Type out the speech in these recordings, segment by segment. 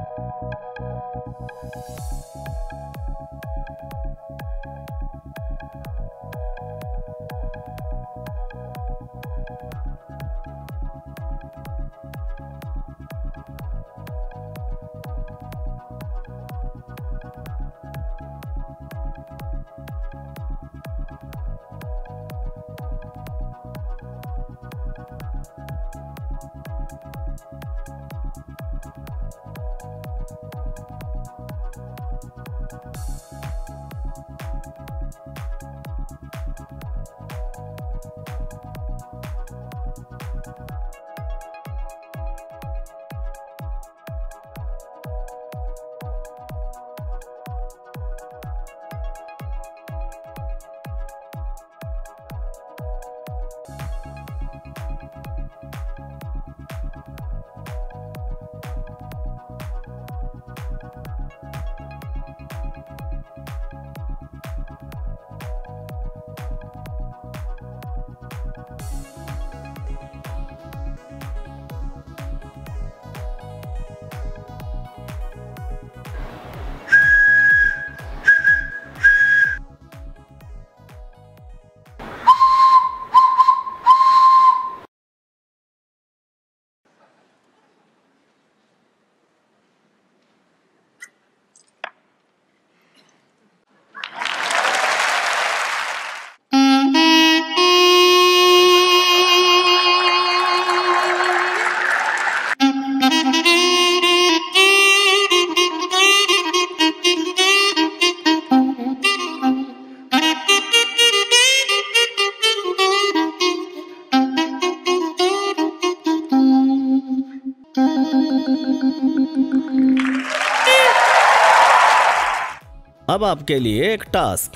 अब आपके लिए एक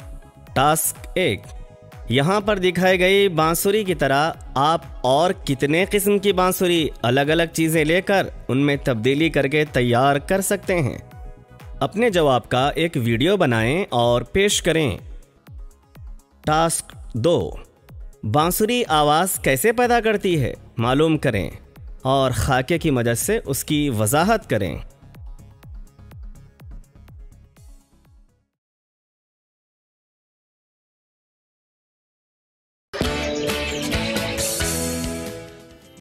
टास्क 1। यहाँ पर दिखाई गई बांसुरी की तरह आप और कितने किस्म की बांसुरी अलग अलग चीज़ें लेकर उनमें तब्दीली करके तैयार कर सकते हैं। अपने जवाब का एक वीडियो बनाएं और पेश करें। टास्क 2, बांसुरी आवाज़ कैसे पैदा करती है मालूम करें और खाके की मदद से उसकी वजाहत करें।